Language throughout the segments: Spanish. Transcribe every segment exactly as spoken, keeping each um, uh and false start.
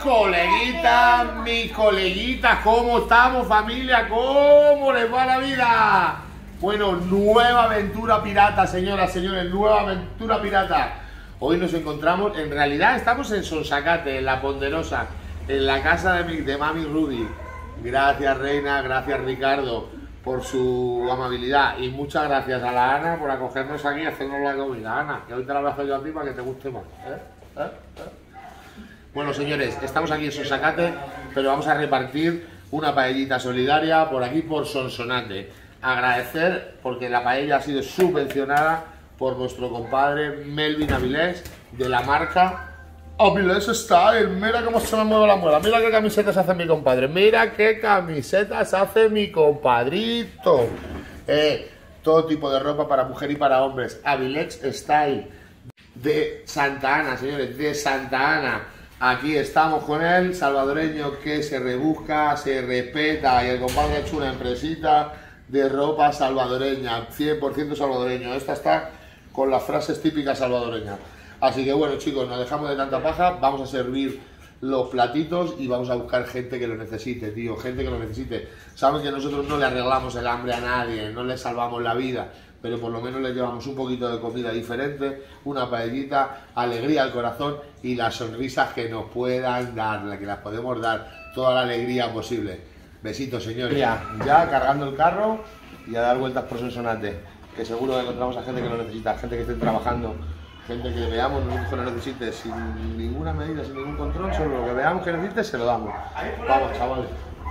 coleguitas, mis coleguitas, ¿cómo estamos, familia? ¿Cómo les va la vida? Bueno, nueva aventura pirata, señoras, señores, nueva aventura pirata. Hoy nos encontramos, en realidad estamos en Sonsacate, en La Ponderosa, en la casa de, mi, de Mami Ruby. Gracias, Reina, gracias, Ricardo, por su amabilidad. Y muchas gracias a la Ana por acogernos aquí y hacernos la comida. Ana, que hoy te la abrazo yo a ti para que te guste más. ¿Eh? ¿Eh? ¿Eh? Bueno, señores, estamos aquí en Sonsacate, pero vamos a repartir una paellita solidaria por aquí, por Sonsonate. Agradecer porque la paella ha sido subvencionada por nuestro compadre Melvin Avilés, de la marca Avilés Style. Mira cómo se me mueve la muela, mira qué camisetas hace mi compadre, mira qué camisetas hace mi compadrito. Eh, todo tipo de ropa para mujer y para hombres. Avilés Style, de Santa Ana, señores, de Santa Ana. Aquí estamos con el salvadoreño que se rebusca, se respeta, y el compadre ha hecho una empresita de ropa salvadoreña, cien por ciento salvadoreño. Esta está con las frases típicas salvadoreñas. Así que bueno, chicos, nos dejamos de tanta paja, vamos a servir los platitos y vamos a buscar gente que lo necesite, tío, gente que lo necesite. Saben que nosotros no le arreglamos el hambre a nadie, no le salvamos la vida, pero por lo menos le llevamos un poquito de comida diferente, una paellita, alegría al corazón y las sonrisas que nos puedan dar, la que las podemos dar, toda la alegría posible. Besitos, señores. Ya, ya cargando el carro y a dar vueltas por Sonsonate, que seguro que encontramos a gente que lo necesita, gente que esté trabajando, gente que veamos nosotros que lo necesite sin ninguna medida, sin ningún control, solo lo que veamos que necesite se lo damos. Vamos, chavales.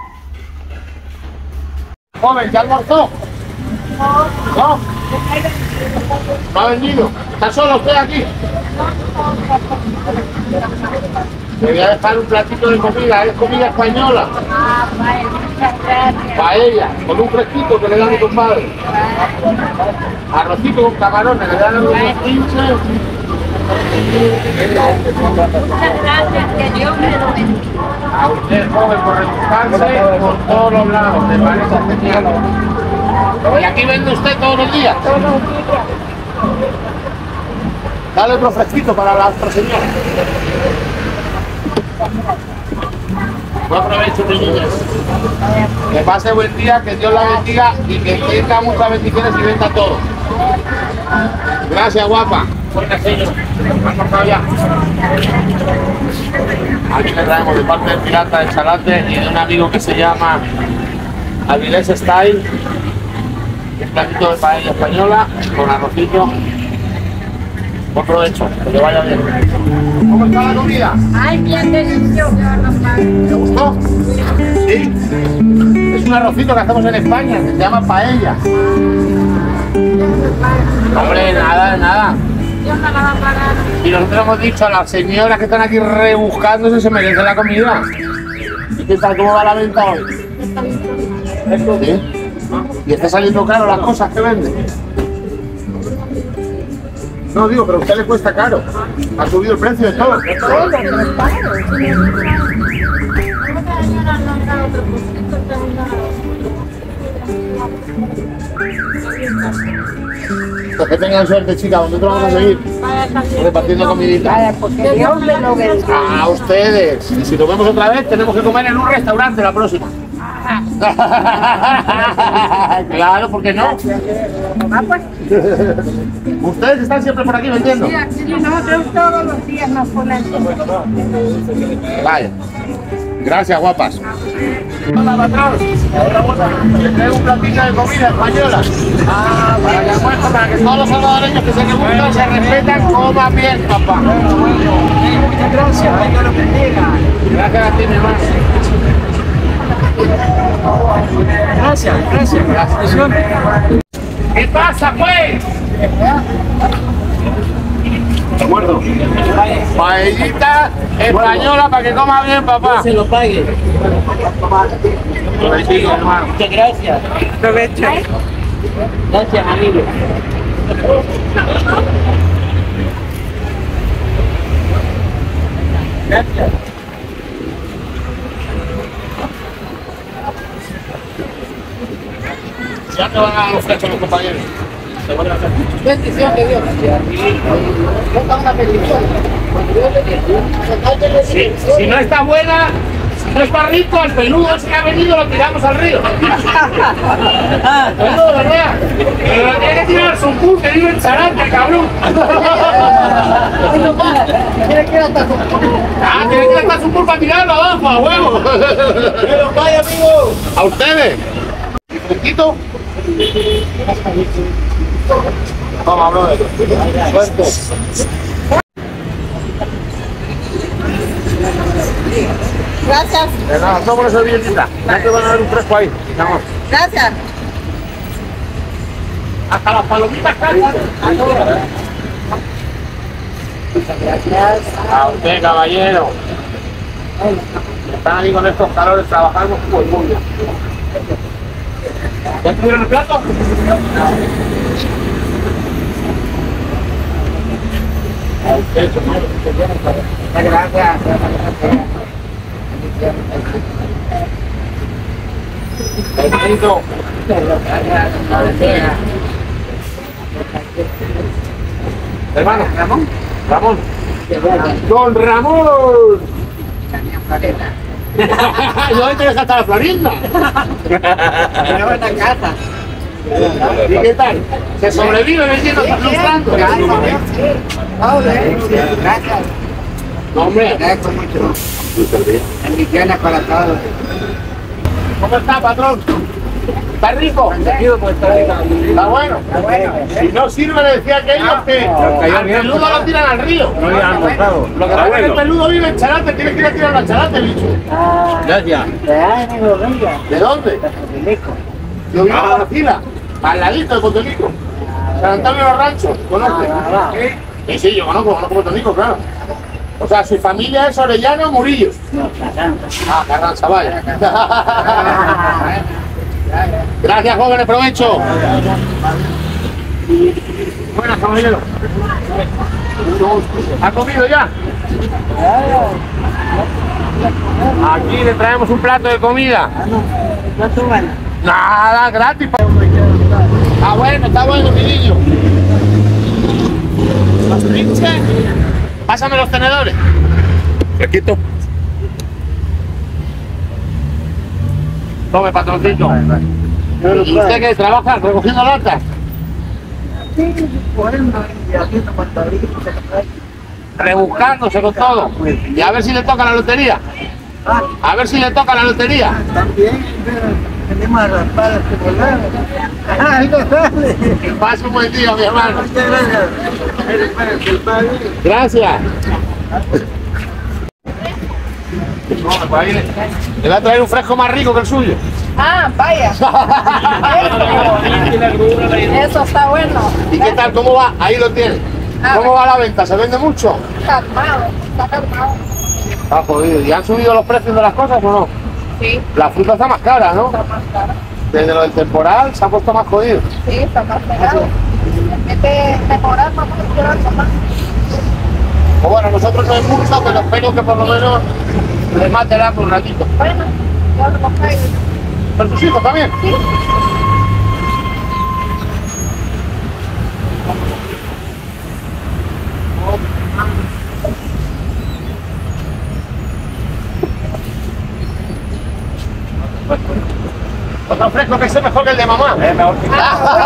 Joven, ¿ya almorzó? ¿No? ¿No ha venido? ¿Está solo usted aquí? Le voy a dejar un platito de comida, es comida española. Ah, vale, muchas gracias. Paella, con un fresquito que le da mi compadre. Arrocito con camarones, le dan unos pinches. Muchas gracias, que Dios me lo bendiga. A usted, joven, por rebuscarse por todos los lados, me parece genial. ¿Y aquí vende usted todos los días? Todos los días. Dale otro fresquito para la otra señora. Buen provecho, niñas. Que pase buen día, que Dios la bendiga y que tenga muchas bendiciones y venda todo. Gracias, guapa. Buenas, señor. Vamos para allá. Aquí le traemos de parte del pirata de Chalate y de un amigo que se llama Avilés Style. Un platito de paella española con arrocito. Buen provecho, que le vaya bien. ¿Cómo está la comida? Ay, bien delicioso, papá. ¿Te gustó? Sí. Es un arrocito que hacemos en España, que se llama paella. Hombre, nada, nada. Dios me la va a pagar. Y nosotros hemos dicho a las señoras que están aquí rebuscándose se merece la comida. ¿Y qué tal? ¿Cómo va la venta hoy? ¿Esto sí? ¿Y está saliendo caro las cosas que vende? No, digo, pero a usted le cuesta caro. Ha subido el precio de todo. Todo, pero es caro. Señora, no da otro poquito, Pues que tengan suerte, chicas. Nosotros vamos a seguir repartiendo comidita. Vaya, porque Dios me lo bendiga. A ustedes. Y si nos vemos otra vez, tenemos que comer en un restaurante la próxima. Claro, ¿por qué no? Ah, pues. Ustedes están siempre por aquí vendiendo. Sí, aquí nosotros todos los días nos ponemos. Vaya. Gracias, guapas. Hola, patrón. Le traigo un platillo de comida española. Ah, para que almuerzo, para que todos los salvadoreños que se rebuscan se respetan, coman bien, papá. Muchas gracias, que Dios los bendiga. Gracias a ti, mi hermano. Gracias, gracias. Gracias. ¿Qué pasa, pues? De acuerdo. Paellita española para que coma bien, papá. Se lo pague. Lo bendigo, hermano. Muchas gracias. Aprovecha. Gracias, amigo. Gracias. Ya te van a dar los flechos los compañeros. Bendición de Dios. Ponga una bendición. Si, si no está buena, si no está rico, el peludo ese que ha venido lo tiramos al río. Peludo, ¿verdad? Pero lo tiene que tirar al Sumpur, que vive en Charante, cabrón. Tiene que ir hasta su Ah, tiene que ir hasta Sumpur para tirarlo abajo, a huevo. Pero vaya, amigo. A ustedes. ¿Y fresquito? Vamos, brother. Suerte. Gracias. De nada, no por esa billetita. Ya te van a dar un fresco ahí. Vamos. Gracias. Hasta las palomitas cantan. Gracias. A usted, caballero. Están ahí con estos calores trabajando como el mundo. ¿Ya tuvieron el plato? Gracias. Benito. Hermano, Ramón. Ramón. Don Ramón. ¿Y dónde te dejas hasta la Florinda? Pero en la casa. ¿Y qué tal? ¿Se sobrevive vendiendo hasta lustrando? Gracias. No, hombre. Gracias mucho. Bendiciones para todos. ¿Cómo está, patrón? ¿Está rico? ¿Está bueno? Si no sirve, le decía aquellos que al peludo lo tiran al río. No le han mostrado. Lo que pasa es que el peludo vive en Charate, tiene que ir a tirar a Charate, bicho. Gracias. ¿De dónde? Yo vivo en la fila, al ladito de Potonico. San Antonio de los Ranchos, ¿conoce? Sí, sí, yo conozco, conozco Potonico, claro. O sea, su familia es Orellano o Murillos. Ah, Carranza, vaya. Gracias, jóvenes, provecho. Buenas, caballero. ¿Ha comido ya? Aquí le traemos un plato de comida. Nada, gratis. Está bueno, está bueno, mi niño. ¿Los pinches? Pásame los tenedores. Fresquito. Tome, patroncito. ¿Y usted qué trabaja recogiendo latas? Rebuscándose con todo. Y a ver si le toca la lotería. A ver si le toca la lotería. También, pero tenemos a raspar el chocolate. Algo sale. Que pase un buen día, mi hermano. Muchas gracias. Gracias. No, pues ahí le, le va a traer un fresco más rico que el suyo. Ah, vaya. Eso está bueno. ¿Y qué tal? ¿Cómo va? Ahí lo tiene. ¿Cómo va la venta? ¿Se vende mucho? Calmado, está calmado. Está jodido. ¿Y han subido los precios de las cosas o no? Sí, La fruta está más cara, ¿no? está más caro. Desde lo del temporal se ha puesto más jodido. Sí, está más pegado. En vez de mejorar, vamos a llevar más. Pues bueno, nosotros no es mucho, pero espero que por lo menos les mate el hambre un ratito. Bueno, ya lo hemos caído. ¿Pero tus hijos también? Sí. Otro fresco que sea mejor que el de mamá. Es mejor que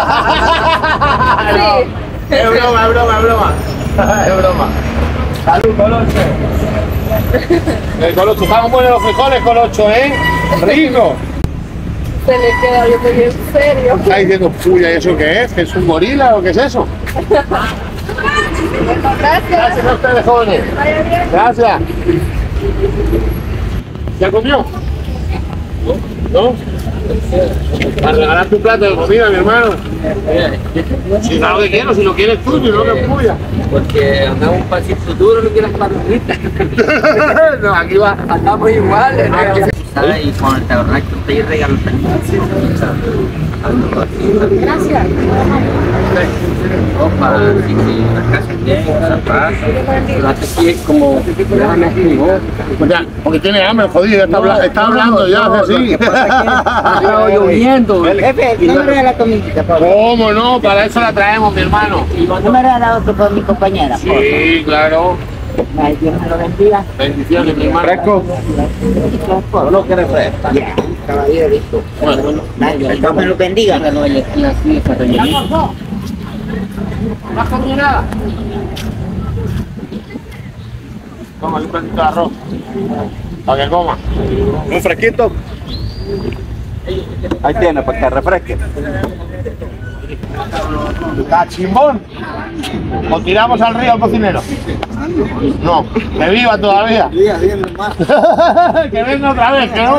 Sí. Es broma, es broma, es broma. Es broma. Salud, Colocho. El Colocho, estaban buenos los frijoles, Colocho, ¿eh? Rico. Se le queda yo muy en serio. Está diciendo, puya, ¿y eso qué es? ¿Que es un gorila o qué es eso? Bueno, gracias. Gracias a ustedes, jóvenes. Vaya bien. Gracias. ¿Ya comió? ¿No? Para regalarte un plato de comida, mi hermano. Si no lo que quiero, si lo quieres tú, si no que es tuya. Porque andamos un pasito duro, no quieras palomitas. No, aquí va. Andamos iguales, ¿no? Aquí- ¿sabes? Y con el tabernáculo te regalo también. Gracias. Ropa, así que la casa es bien, zapatos. La aquí es como, déjame escribir. Ya, porque tiene hambre, jodido, está, habla- está hablando ya, hace así. Ha estado lloviendo. Jefe, no me regala comidita, por favor. ¿Cómo no? Para eso la traemos, mi hermano. No me regala otro por mi compañera, por favor. Sí, claro. Ay, Dios me lo bendiga. Bendiciones, mi hermano. ¿Fresco? ¿O no quieres fresco? Ya, caballerito. Bueno, Ay, Dios me lo bendiga. ¿no has comido nada? Toma un platito de arroz. Para que coma. ¿Un fresquito? Ahí tiene, para que refresque. ¿Cachimbón? ¿O tiramos al río al cocinero? No, que viva todavía. Que venga otra vez, que no.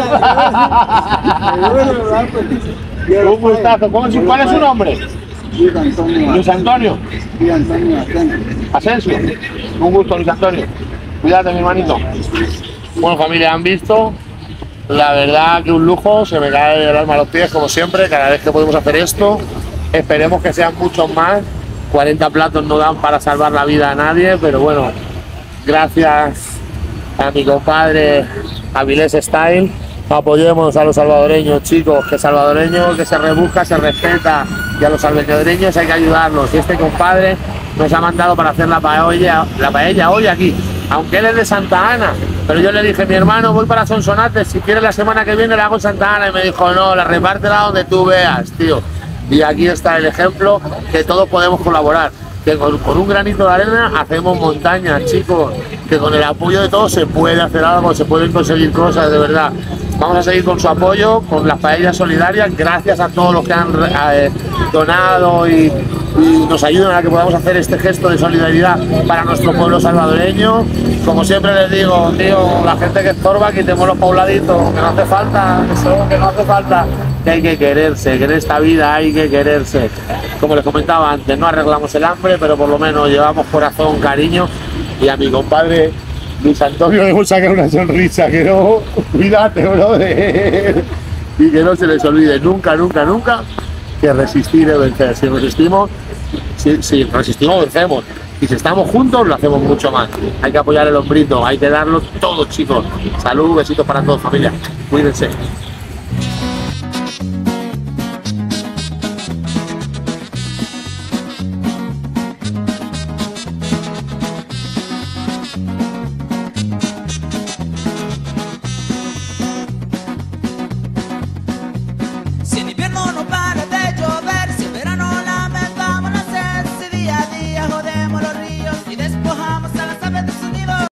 Un gustazo. ¿Cómo, ¿Cuál es su nombre? Luis Antonio. Luis Antonio. Luis Antonio Asensio. Asensio. Un gusto, Luis Antonio. Cuídate, mi hermanito. Bueno, familia, han visto. La verdad que un lujo, se me cae el alma a los pies, como siempre, cada vez que podemos hacer esto. Esperemos que sean muchos más. cuarenta platos no dan para salvar la vida a nadie, pero bueno, gracias a mi compadre Avilés Style. Apoyemos a los salvadoreños, chicos, que salvadoreño que se rebusca, se respeta, y a los salvadoreños hay que ayudarlos. Y este compadre nos ha mandado para hacer la paella, la paella hoy aquí, aunque él es de Santa Ana, pero yo le dije, mi hermano, voy para Sonsonate, si quieres la semana que viene la hago en Santa Ana, y me dijo, no, la repártela donde tú veas, tío. Y aquí está el ejemplo que todos podemos colaborar, que con, con un granito de arena hacemos montañas, chicos, que con el apoyo de todos se puede hacer algo, se pueden conseguir cosas, de verdad. Vamos a seguir con su apoyo, con las paellas solidarias, gracias a todos los que han eh, donado y, y nos ayudan a que podamos hacer este gesto de solidaridad para nuestro pueblo salvadoreño. Como siempre les digo, tío, la gente que estorba, quitémoslo pa' un ladito, que no hace falta, eso, que no hace falta, que hay que quererse, que en esta vida hay que quererse. Como les comentaba antes, no arreglamos el hambre, pero por lo menos llevamos corazón, cariño, y a mi compadre Luis Antonio le voy a sacar una sonrisa, que no, cuídate, brother, y que no se les olvide nunca, nunca, nunca, que resistir es vencer. Si resistimos, si, si resistimos, vencemos, y si estamos juntos, lo hacemos mucho más. Hay que apoyar el hombrito, hay que darlo todo, chicos. Salud, besitos para todos, familia, cuídense.